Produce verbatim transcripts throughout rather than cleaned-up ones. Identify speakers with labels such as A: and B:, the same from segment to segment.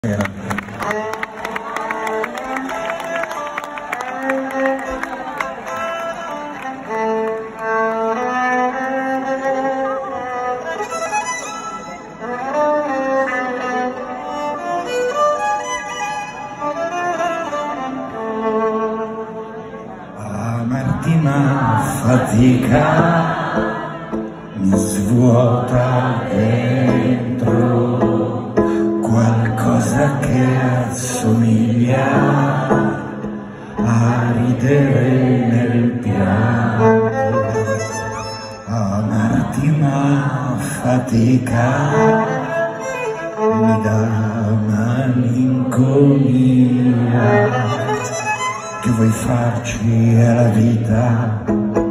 A: Amarti ma fatica mi svuota dentro qualcosa che assomiglia a ridere nel pianto. Amarti ma fatica mi dà malinconia. Che vuoi farci è la vita,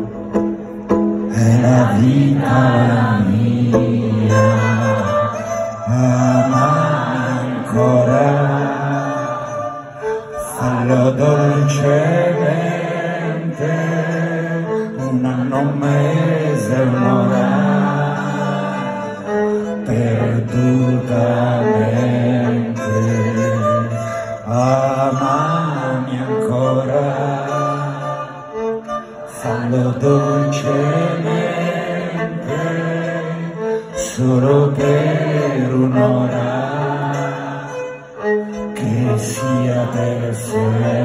A: è la vita la mia. Amami ancora, fallo dolcemente, un anno, un mese, un'ora, perdutamente. Amami ancora, fallo dolcemente, solo per un'ora, che sia adesso.